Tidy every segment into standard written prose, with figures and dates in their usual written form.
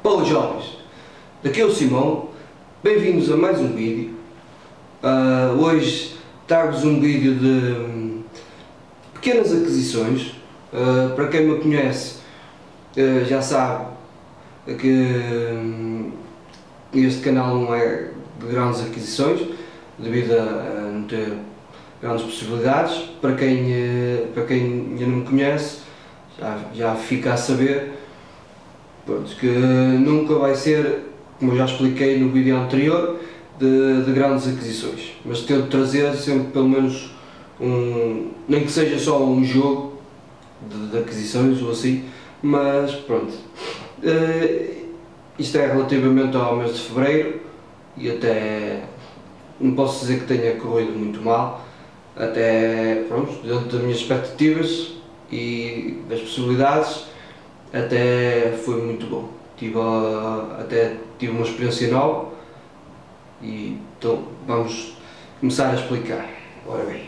Olá jovens, daqui é o Simão, bem-vindos a mais um vídeo. Hoje trago-vos um vídeo de pequenas aquisições. Para quem me conhece já sabe que este canal não é de grandes aquisições, devido a não ter grandes possibilidades. Para quem ainda não me conhece, já fica a saber que nunca vai ser, como eu já expliquei no vídeo anterior, de grandes aquisições, mas tento trazer sempre pelo menos nem que seja só um jogo de aquisições ou assim, mas pronto. Isto é relativamente ao mês de fevereiro e até não posso dizer que tenha corrido muito mal, até pronto, dentro das minhas expectativas e das possibilidades. Até foi muito bom, até tive uma experiência nova e então vamos começar a explicar. Ora bem,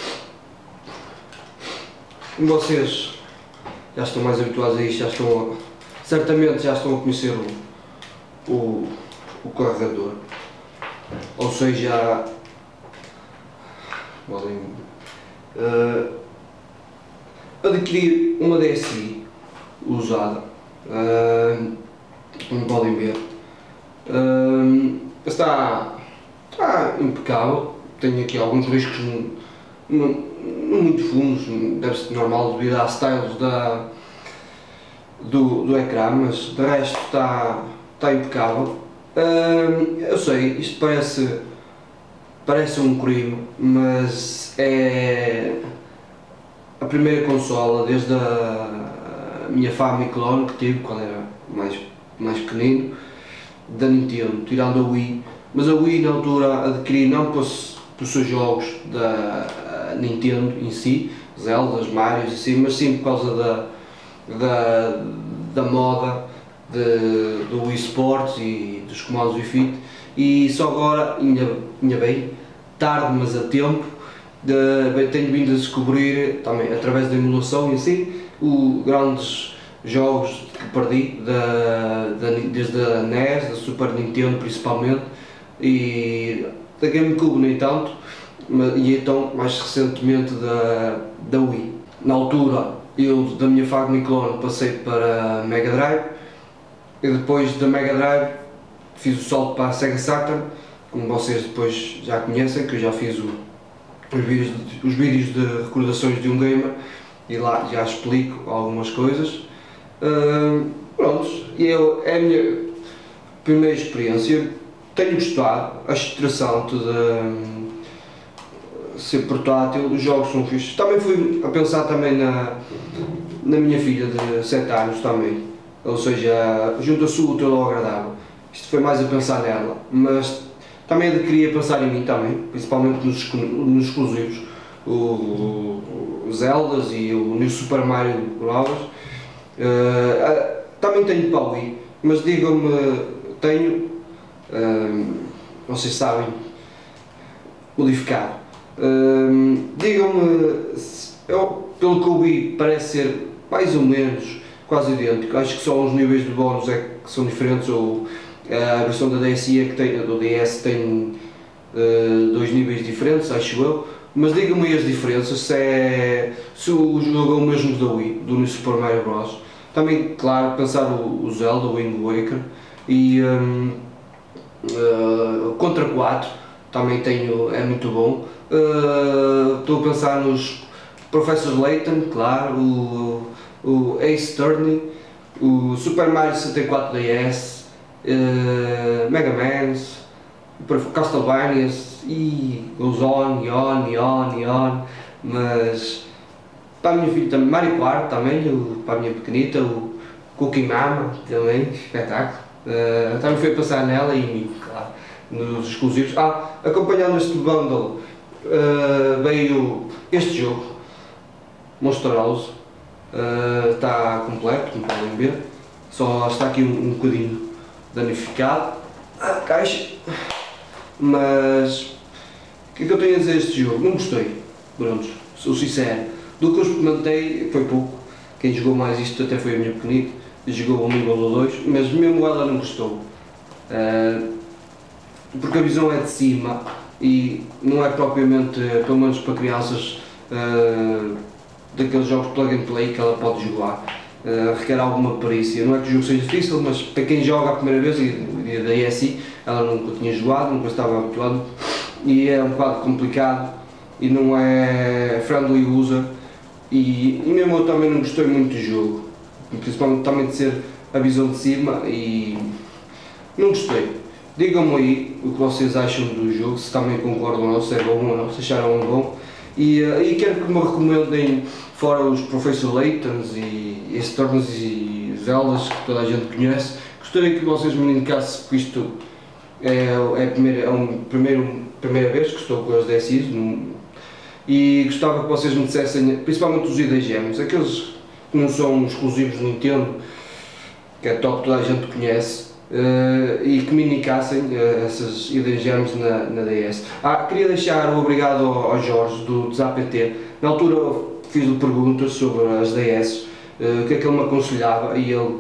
como vocês já estão mais habituados a isto, certamente já estão a conhecer o carregador, ou seja, adquirir uma DSi usada, como podem ver, está impecável. Tenho aqui alguns riscos não muito fundos, deve ser normal devido às styles do ecrã, mas de resto está impecável. Eu sei, isto parece um crime, mas é a primeira consola desde a minha Famiclone que tive quando era mais pequenino, da Nintendo, tirando a Wii. Mas a Wii na altura adquiri não por seus jogos da Nintendo em si, Zeldas, Marios e assim, mas sim por causa da moda do Wii Sports e dos comandos Wii Fit, e só agora, ainda bem, tarde mas a tempo, tenho vindo a descobrir também através da emulação em si, grandes jogos que perdi, desde a NES, da Super Nintendo principalmente, e da GameCube nem tanto, e então mais recentemente da Wii. Na altura eu da minha Famiclone passei para Mega Drive, e depois da Mega Drive fiz o salto para a Sega Saturn, como vocês depois já conhecem, que eu já fiz os vídeos de recordações de um gamer, e lá já explico algumas coisas. Prontos, é a minha primeira experiência. Tenho gostado, acho interessante de ser portátil, os jogos são fixos. Também fui a pensar também na minha filha de 7 anos também, ou seja, junta-se o útil ao agradável. Isto foi mais a pensar nela, mas também queria pensar em mim também, principalmente nos exclusivos, o Zeldas e o New Super Mario Bros. Também tenho para o Wii, mas digam-me, vocês sabem, modificado. Digam-me, pelo que eu vi, parece ser mais ou menos quase idêntico. Acho que só os níveis de bónus é que são diferentes, ou a versão da DSi do DS tem 2 níveis diferentes, acho eu. Mas digam-me as diferenças, se o jogo é o mesmo da Wii, do New Super Mario Bros. Também, claro, pensar o Zelda, o Wind Waker, e Contra 4 também é muito bom. Estou a pensar nos Professor Layton, claro, o Ace Attorney, o Super Mario 64 DS, Mega Man, Castlevanias, e goes on, mas para a minha filha também, Mario Kart também, para a minha pequenita, o Cookie Mama também, espetáculo. Também foi passar nela e em mim, claro, nos exclusivos. Acompanhando este bundle veio este jogo, Monster House, está completo, como podem ver, só está aqui um bocadinho danificado a caixa, mas o que é que eu tenho a dizer deste jogo? Não gostei, pronto, sou sincero. Do que eu experimentei foi pouco, quem jogou mais isto até foi a minha pequenita, jogou o nível do 2, mas mesmo ela não gostou. Porque a visão é de cima e não é propriamente, pelo menos para crianças, daqueles jogos plug and play que ela pode jogar. Requer alguma perícia. Não é que o jogo seja difícil, mas para quem joga a primeira vez, e daí é assim, ela nunca tinha jogado, nunca estava habituado, e é um bocado complicado e não é friendly user, e mesmo eu também não gostei muito do jogo, principalmente também de ser a visão de cima, e não gostei. Digam-me aí o que vocês acham do jogo, se também concordam ou não, se é bom ou não, se acharam bom, e quero que me recomendem, fora os Professor Laytons e Storms e Zeldas que toda a gente conhece. Gostaria que vocês me indicassem, porque isto é a primeira vez que estou com as DSIs, e gostava que vocês me dissessem, principalmente os Hidden Gems, aqueles que não são exclusivos do Nintendo, que é top, toda a gente conhece, e que me indicassem essas Hidden Gems na DS. Queria deixar o obrigado ao Jorge do DesAPT. Na altura fiz-lhe perguntas sobre as DS, o que é que ele me aconselhava, e ele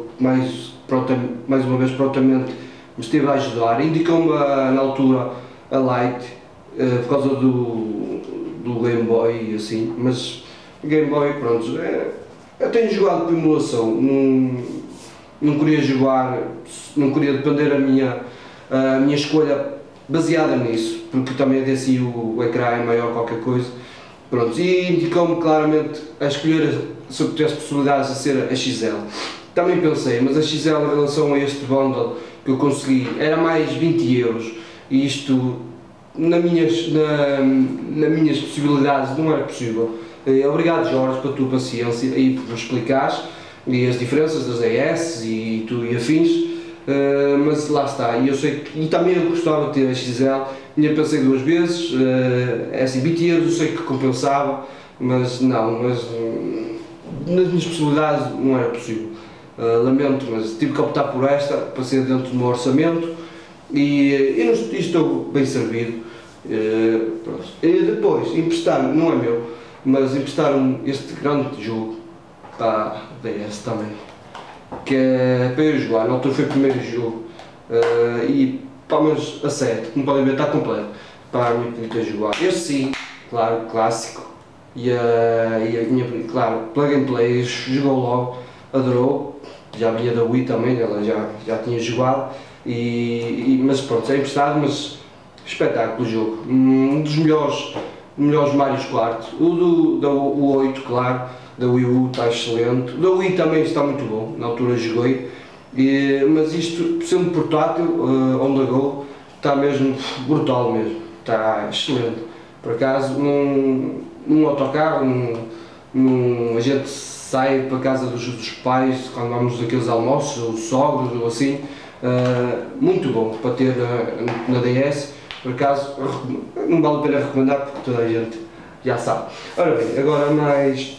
mais uma vez prontamente me esteve a ajudar. Indicou-me na altura a Lite, por causa do Game Boy e assim, mas Game Boy, pronto, eu tenho jogado por emulação, não queria jogar, não queria depender a minha escolha baseada nisso, porque também a DC o ecrã é maior qualquer coisa, pronto, e indicou-me claramente a escolher, se eu tivesse possibilidades, a ser a XL. Também pensei, mas a XL em relação a este bundle que eu consegui era mais 20€, e isto nas minhas possibilidades não era possível. Obrigado, Jorge, pela tua paciência e por me explicares e as diferenças das DS e afins, mas lá está, e eu sei que, e também eu gostava de ter a XL, pensei duas vezes, é assim, 20€ eu sei que compensava, mas não, nas minhas possibilidades não era possível. Lamento, mas tive que optar por esta, para ser dentro do meu orçamento, e estou bem servido. Pronto. E depois emprestaram, não é meu, mas emprestaram este grande jogo para a DS também, que é para eu jogar. Na altura foi o primeiro jogo, e pelo menos a 7, como podem ver, está completo para a minha política jogar. Este sim, claro, clássico, e a minha, claro, plug and play, jogou logo, adorou, já vinha da Wii também, ela já tinha jogado, mas pronto, é emprestado, mas espetáculo o jogo, um dos melhores Marios Kart, o 8, claro, da Wii U está excelente, da Wii também está muito bom, na altura joguei, mas isto, sendo portátil, on the go, está mesmo brutal mesmo, está excelente. Por acaso, num autocarro, a gente sai para a casa dos pais, quando vamos daqueles almoços, ou sogros, ou assim, muito bom para ter na DS. Por acaso, não vale a pena recomendar, porque toda a gente já sabe. Ora bem, agora mais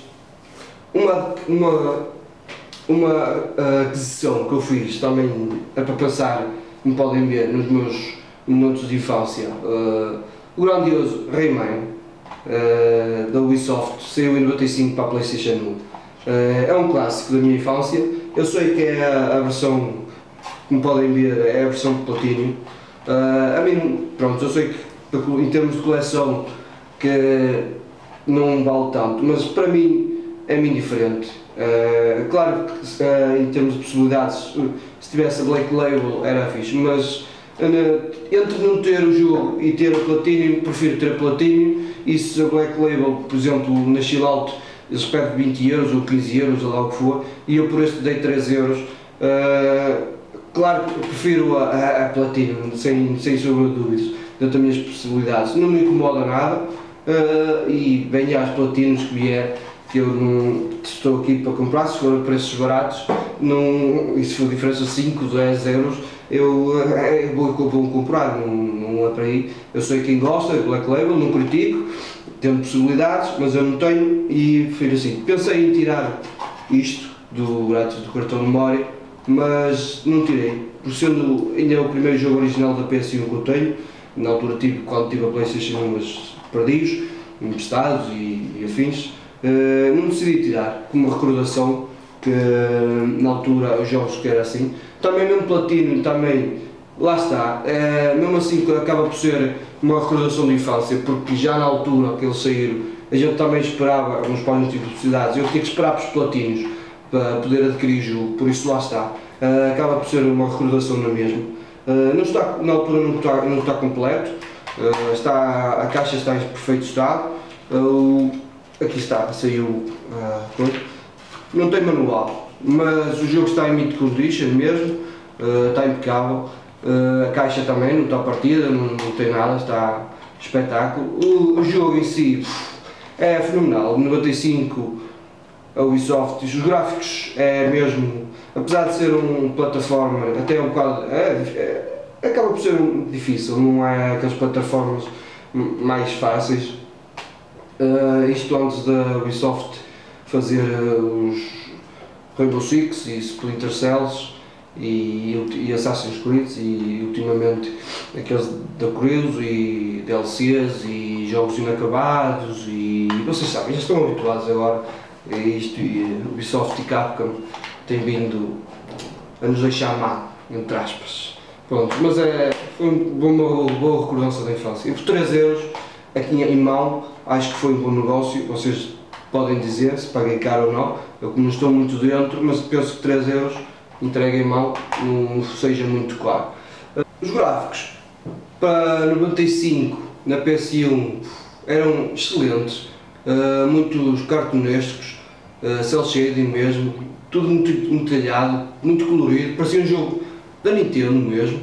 uma aquisição que eu fiz, também é para pensar, como podem ver, nos meus minutos de infância. O grandioso Rayman, da Ubisoft, saiu em 95 para a PlayStation 1. É um clássico da minha infância. Eu sei que é a versão, como podem ver, é a versão de Platinum. A mim, pronto, eu sei que em termos de coleção que não vale tanto, mas para mim é indiferente. Claro que em termos de possibilidades, se tivesse a Black Label era fixe, mas entre não ter o jogo e ter a Platinum, prefiro ter a Platinum, e se a Black Label, por exemplo, na Chillout, eles pedem 20€ ou 15€, ou lá o que for, e eu por este dei 3€. Claro que prefiro a Platinum, sem sombra de dúvidas, dentro das minhas possibilidades. Não me incomoda nada, e venha às Platinums que vier, que eu não estou aqui para comprar. Se for a preços baratos, e se for diferença de 5, 10€, eu vou comprar, não é para aí. Eu sei quem gosta, Black Label, não critico, tenho possibilidades, mas eu não tenho, e prefiro assim. Pensei em tirar isto do cartão de memória, mas não tirei, por sendo ainda o primeiro jogo original da PS1 que eu tenho. Na altura quando tive a PlayStation 1, mas perdi-os, emprestados e afins. Não decidi tirar, como recordação, que na altura os jogos que era assim. Também mesmo Platino, também, lá está, mesmo assim acaba por ser uma recordação de infância, porque já na altura que eles saíram, a gente também esperava, uns pais de publicidades, eu tinha que esperar para os platinos para poder adquirir o jogo, por isso lá está, acaba por ser uma recordação na mesma. Não está, na altura não está completo, a caixa está em perfeito estado, aqui está, saiu, não tem manual, mas o jogo está em mint condition mesmo, está impecável, a caixa também não está partida, não tem nada, está espetáculo. O jogo em si é fenomenal, 95, a Ubisoft, os gráficos é mesmo, apesar de ser uma plataforma até um bocado, acaba por ser difícil, não é aquelas plataformas mais fáceis. Isto antes da Ubisoft fazer os Rainbow Six e Splinter Cells e Assassin's Creed e ultimamente aqueles da Cruise e DLCs e jogos inacabados e vocês sabem, já estão habituados agora a isto e Ubisoft e Capcom têm vindo a nos deixar mal, entre aspas. Pronto, mas foi uma boa recordança da infância. E por 3€ aqui em mão, acho que foi um bom negócio, vocês podem dizer se paguei caro ou não, eu como não estou muito dentro, mas penso que 3€ entregue em mão não seja muito caro. Os gráficos para 95 na PS1 eram excelentes, muito cartunescos, cel shading mesmo, tudo muito detalhado, muito colorido, parecia um jogo da Nintendo mesmo.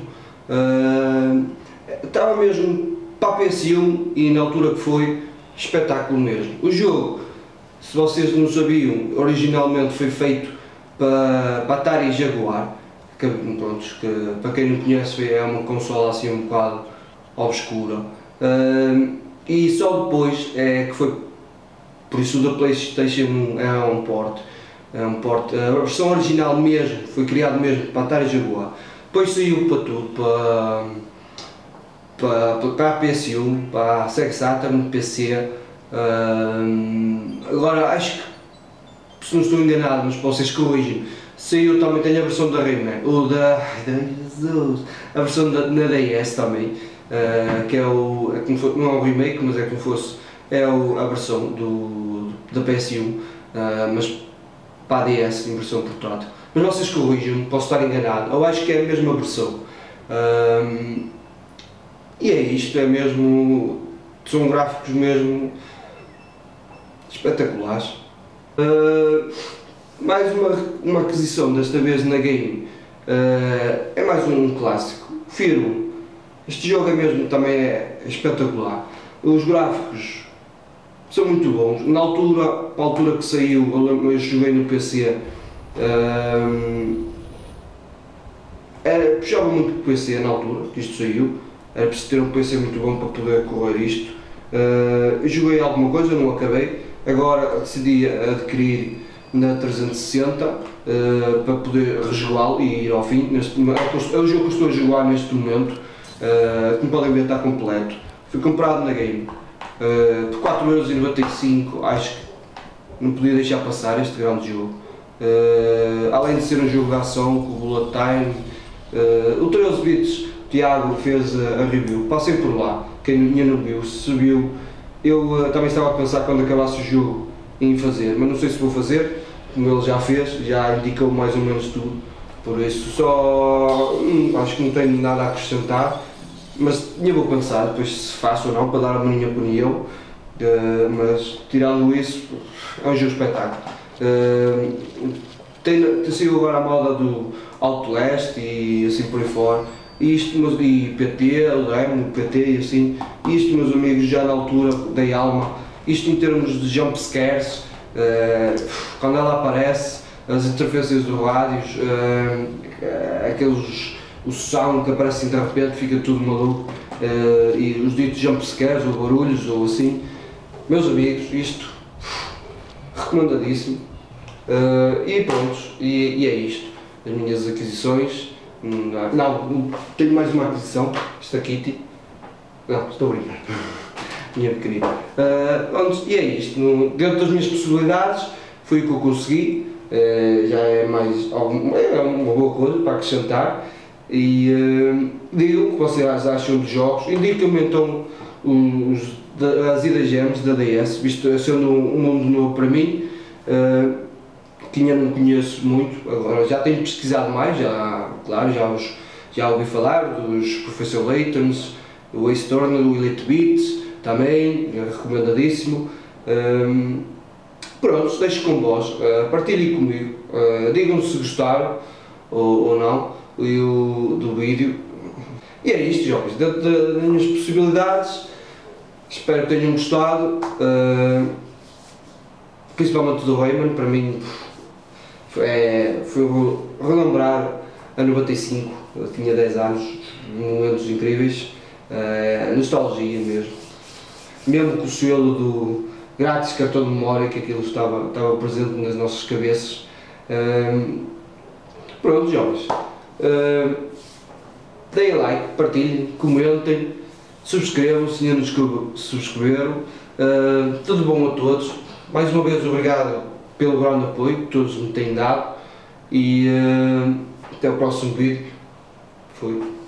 Estava mesmo para a PS1 e na altura que foi, espetáculo mesmo. O jogo, se vocês não sabiam, originalmente foi feito para Atari Jaguar, que para quem não conhece é uma consola assim um bocado obscura, e só depois é que foi, por isso o da PlayStation 1 é um port, a versão original mesmo, foi criado mesmo para Atari Jaguar, depois saiu para tudo, para a PS1, para a Sega Saturn, PC, agora acho que, se não estou enganado, mas vocês corrigem, saiu também, tem a versão da Rayman, a versão na DS também, que é como fosse, não é um remake, mas é como fosse, a versão da PS1, mas para a DS em versão portátil. Mas vocês corrijam, posso estar enganado, eu acho que é a mesma versão. E é isto, é mesmo, são gráficos mesmo espetaculares. Mais uma aquisição, desta vez na Game, é mais um clássico, Firmo. Este jogo é mesmo, também é espetacular. Os gráficos são muito bons. Na altura, para a altura que saiu, eu joguei no PC, puxava muito para o PC na altura que isto saiu, era preciso ter um PC muito bom para poder correr isto. Joguei alguma coisa, não acabei, agora decidi adquirir na 360 para poder rejogá-lo e ir ao fim. É o jogo que estou a jogar neste momento, como podem ver está completo, foi comprado na Game, por 4,95€, acho que não podia deixar passar este grande jogo. Além de ser um jogo de ação com bullet time, o 13 bits, Tiago fez a review, passei por lá, quem ainda não viu, se viu, eu também estava a pensar quando acabasse o jogo em fazer, mas não sei se vou fazer, como ele já fez, já indicou mais ou menos tudo, por isso só acho que não tenho nada a acrescentar, mas ainda vou pensar depois se faço ou não, para dar a minha opinião, mas tirando isso, é um jogo espetáculo. Saiu agora a moda do Outlast e assim por aí fora, e PT, o Demo, o PT e assim, isto meus amigos já na altura dei alma, isto em termos de jump scares, quando ela aparece, as interferências dos rádios, o som que aparece de repente, fica tudo maluco, e os ditos jump scares ou barulhos ou assim, meus amigos, isto recomendadíssimo. E pronto, e é isto, as minhas aquisições. Não, tenho mais uma aquisição, esta Kitty, não, estou a brincar, minha pequenina. E é isto, dentro das minhas possibilidades, foi o que eu consegui, já é mais é uma boa coisa para acrescentar. E digam o que vocês acham dos jogos, indiquem-me então as Hidden Gems da DS, visto sendo um mundo novo para mim, que ainda não conheço muito. Agora já tenho pesquisado mais, claro, já ouvi falar dos Professor Laytons, o Ace Attorney, o Elite Beats, também, é recomendadíssimo. Pronto, deixo com vós, partilhem comigo, digam-me se gostaram ou não do vídeo. E é isto, jovens, dentro das minhas possibilidades, espero que tenham gostado, principalmente do Rayman. Para mim foi relembrar a 95, eu tinha 10 anos, momentos incríveis, nostalgia mesmo com o selo do grátis cartão de memória, que aquilo estava presente nas nossas cabeças. Pronto, jovens, deem like, partilhem, comentem, subscrevam se ainda não subscreveram. Tudo bom a todos, mais uma vez obrigado pelo grande apoio que todos me têm dado, e até o próximo vídeo. Fui.